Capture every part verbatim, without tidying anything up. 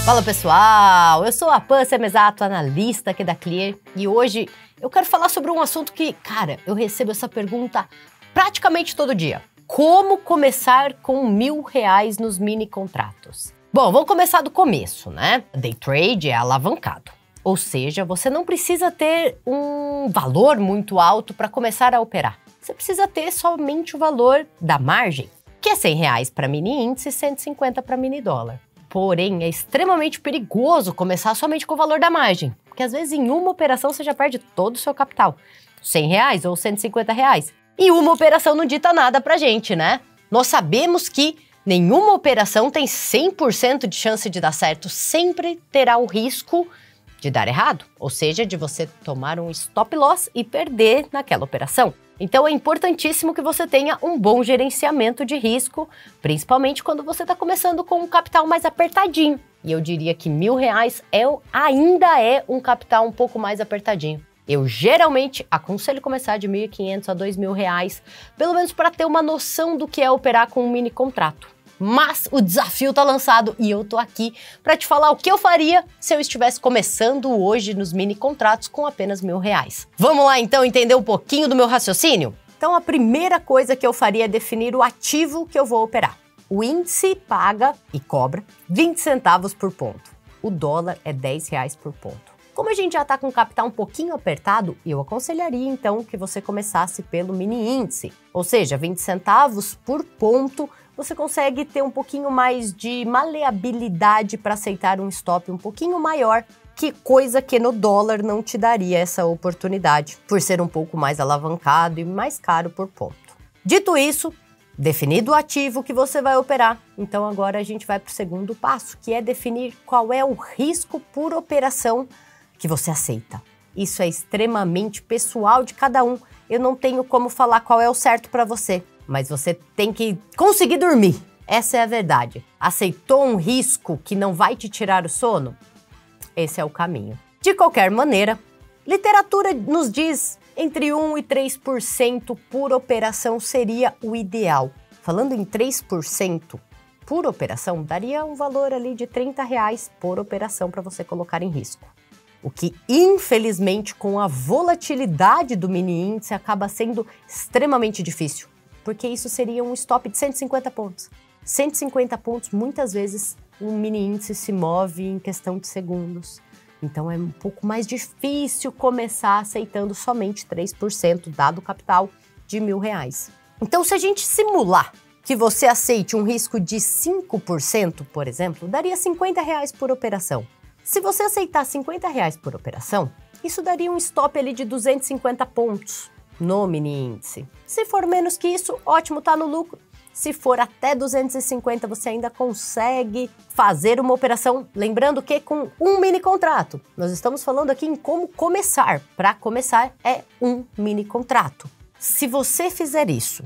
Fala pessoal, eu sou a Pan Semezato, analista aqui da Clear, e hoje eu quero falar sobre um assunto que, cara, eu recebo essa pergunta praticamente todo dia. Como começar com mil reais nos mini contratos? Bom, vamos começar do começo, né? Day trade é alavancado, ou seja, você não precisa ter um valor muito alto para começar a operar. Você precisa ter somente o valor da margem, que é cem reais para mini índice e cento e cinquenta para mini dólar. Porém, é extremamente perigoso começar somente com o valor da margem, porque às vezes em uma operação você já perde todo o seu capital, cem reais ou cento e cinquenta reais. E uma operação não dita nada pra gente, né? Nós sabemos que nenhuma operação tem cem por cento de chance de dar certo, sempre terá o risco de dar errado, ou seja, de você tomar um stop loss e perder naquela operação. Então é importantíssimo que você tenha um bom gerenciamento de risco, principalmente quando você está começando com um capital mais apertadinho. E eu diria que mil reais é, ainda é um capital um pouco mais apertadinho. Eu geralmente aconselho começar de mil e quinhentos a dois mil reais, pelo menos para ter uma noção do que é operar com um mini contrato. Mas o desafio tá lançado e eu tô aqui para te falar o que eu faria se eu estivesse começando hoje nos mini contratos com apenas mil reais. Vamos lá então entender um pouquinho do meu raciocínio? Então a primeira coisa que eu faria é definir o ativo que eu vou operar. O índice paga e cobra vinte centavos por ponto. O dólar é dez reais por ponto. Como a gente já está com o capital um pouquinho apertado, eu aconselharia então que você começasse pelo mini índice, ou seja, vinte centavos por ponto. Você consegue ter um pouquinho mais de maleabilidade para aceitar um stop um pouquinho maior, que coisa que no dólar não te daria essa oportunidade, por ser um pouco mais alavancado e mais caro por ponto. Dito isso, definido o ativo que você vai operar, então agora a gente vai para o segundo passo, que é definir qual é o risco por operação que você aceita. Isso é extremamente pessoal de cada um. Eu não tenho como falar qual é o certo para você, mas você tem que conseguir dormir. Essa é a verdade. Aceitou um risco que não vai te tirar o sono? Esse é o caminho. De qualquer maneira, literatura nos diz entre um e três por cento por operação seria o ideal. Falando em três por cento por operação, daria um valor ali de trinta reais por operação para você colocar em risco. O que, infelizmente, com a volatilidade do mini índice, acaba sendo extremamente difícil, porque isso seria um stop de cento e cinquenta pontos. cento e cinquenta pontos, muitas vezes, um mini índice se move em questão de segundos. Então, é um pouco mais difícil começar aceitando somente três por cento, dado o capital de mil reais. Então, se a gente simular que você aceite um risco de cinco por cento, por exemplo, daria cinquenta reais por operação. Se você aceitar cinquenta reais por operação, isso daria um stop ali de duzentos e cinquenta pontos no mini índice. Se for menos que isso, ótimo, tá no lucro. Se for até duzentos e cinquenta, você ainda consegue fazer uma operação, lembrando que com um mini contrato. Nós estamos falando aqui em como começar. Para começar, é um mini contrato. Se você fizer isso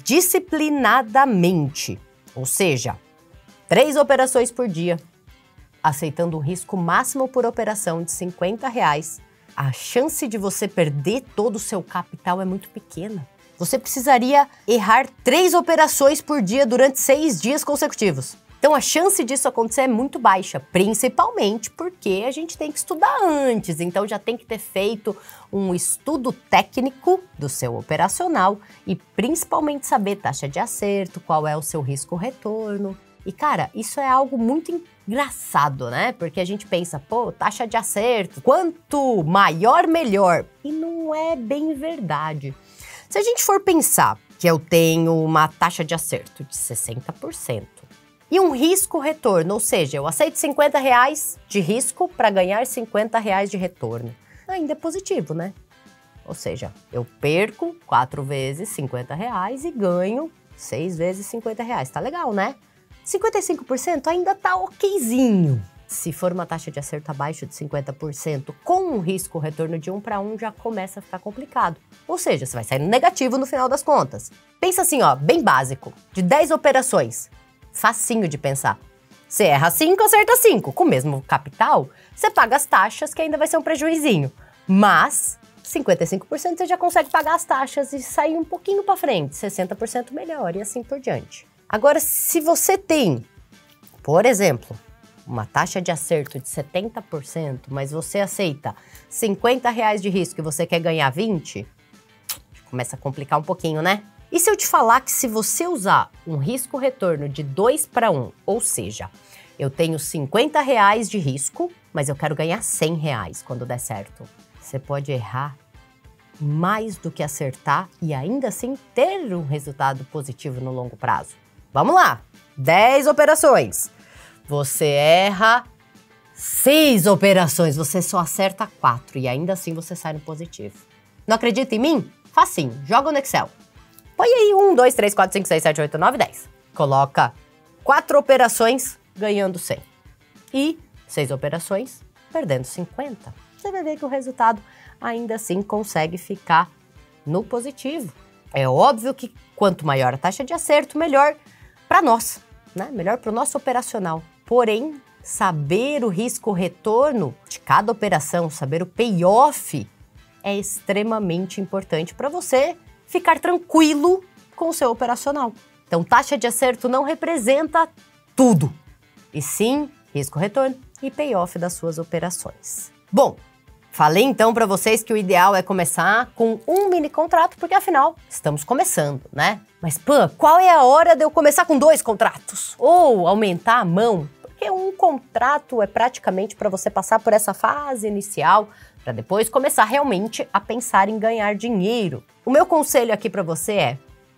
disciplinadamente, ou seja, três operações por dia, aceitando um risco máximo por operação de cinquenta reais, a chance de você perder todo o seu capital é muito pequena. Você precisaria errar três operações por dia durante seis dias consecutivos. Então a chance disso acontecer é muito baixa, principalmente porque a gente tem que estudar antes, então já tem que ter feito um estudo técnico do seu operacional e principalmente saber taxa de acerto, qual é o seu risco-retorno. E cara, isso é algo muito engraçado, né? Porque a gente pensa, pô, taxa de acerto, quanto maior, melhor. E não é bem verdade. Se a gente for pensar que eu tenho uma taxa de acerto de sessenta por cento e um risco-retorno, ou seja, eu aceito cinquenta reais de risco para ganhar cinquenta reais de retorno, ainda é positivo, né? Ou seja, eu perco quatro vezes cinquenta reais e ganho seis vezes cinquenta reais. Tá legal, né? cinquenta e cinco por cento ainda tá okzinho. Se for uma taxa de acerto abaixo de cinquenta por cento, com um risco-retorno de um para um, já começa a ficar complicado. Ou seja, você vai sair no negativo no final das contas. Pensa assim, ó, bem básico. De dez operações, facinho de pensar. Você erra cinco, acerta cinco. Com o mesmo capital, você paga as taxas, que ainda vai ser um prejuizinho. Mas cinquenta e cinco por cento você já consegue pagar as taxas e sair um pouquinho para frente, sessenta por cento melhor e assim por diante. Agora, se você tem, por exemplo, uma taxa de acerto de setenta por cento, mas você aceita cinquenta reais de risco e você quer ganhar vinte, começa a complicar um pouquinho, né? E se eu te falar que se você usar um risco-retorno de dois para um, ou seja, eu tenho cinquenta reais de risco, mas eu quero ganhar cem reais quando der certo. Você pode errar mais do que acertar e ainda assim ter um resultado positivo no longo prazo. Vamos lá! dez operações. Você erra seis operações, você só acerta quatro e ainda assim você sai no positivo. Não acredita em mim? Facinho, joga no Excel. Põe aí um, dois, três, quatro, cinco, seis, sete, oito, nove, dez. Coloca quatro operações ganhando cem. E seis operações perdendo cinquenta. Você vai ver que o resultado ainda assim consegue ficar no positivo. É óbvio que quanto maior a taxa de acerto, melhor para nós, né? Melhor para o nosso operacional. Porém, saber o risco-retorno de cada operação, saber o payoff, é extremamente importante para você ficar tranquilo com o seu operacional. Então, taxa de acerto não representa tudo, e sim risco-retorno e payoff das suas operações. Bom, falei então para vocês que o ideal é começar com um mini contrato, porque afinal estamos começando, né? Mas, pô, qual é a hora de eu começar com dois contratos? Ou aumentar a mão? Porque um contrato é praticamente para você passar por essa fase inicial, para depois começar realmente a pensar em ganhar dinheiro. O meu conselho aqui para você é: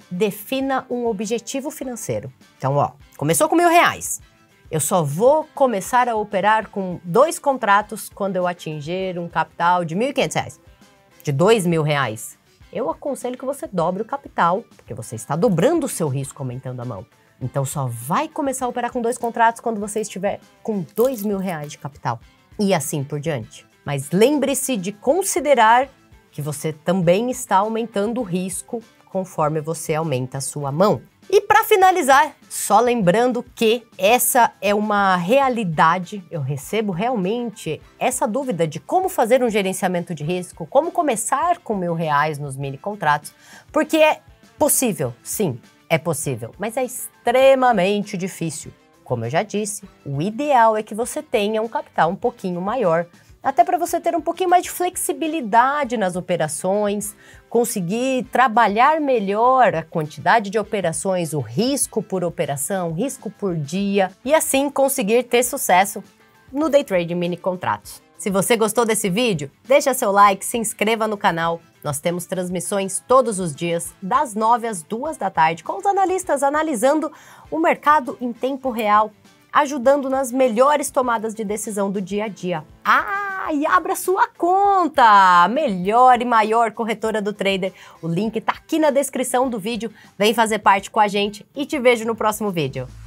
defina um objetivo financeiro. Então, ó, começou com mil reais. Eu só vou começar a operar com dois contratos quando eu atingir um capital de mil e quinhentos reais, de dois mil reais. Eu aconselho que você dobre o capital, porque você está dobrando o seu risco aumentando a mão. Então só vai começar a operar com dois contratos quando você estiver com dois mil reais de capital. E assim por diante. Mas lembre-se de considerar que você também está aumentando o risco conforme você aumenta a sua mão. E para finalizar, só lembrando que essa é uma realidade, eu recebo realmente essa dúvida de como fazer um gerenciamento de risco, como começar com mil reais nos mini contratos, porque é possível, sim, é possível, mas é extremamente difícil. Como eu já disse, o ideal é que você tenha um capital um pouquinho maior, até para você ter um pouquinho mais de flexibilidade nas operações, conseguir trabalhar melhor a quantidade de operações, o risco por operação, risco por dia, e assim conseguir ter sucesso no day trade mini contratos. Se você gostou desse vídeo, deixa seu like, se inscreva no canal. Nós temos transmissões todos os dias, das nove às duas da tarde, com os analistas analisando o mercado em tempo real, ajudando nas melhores tomadas de decisão do dia a dia. Ah, e abra sua conta! A melhor e maior corretora do trader. O link tá aqui na descrição do vídeo. Vem fazer parte com a gente e te vejo no próximo vídeo.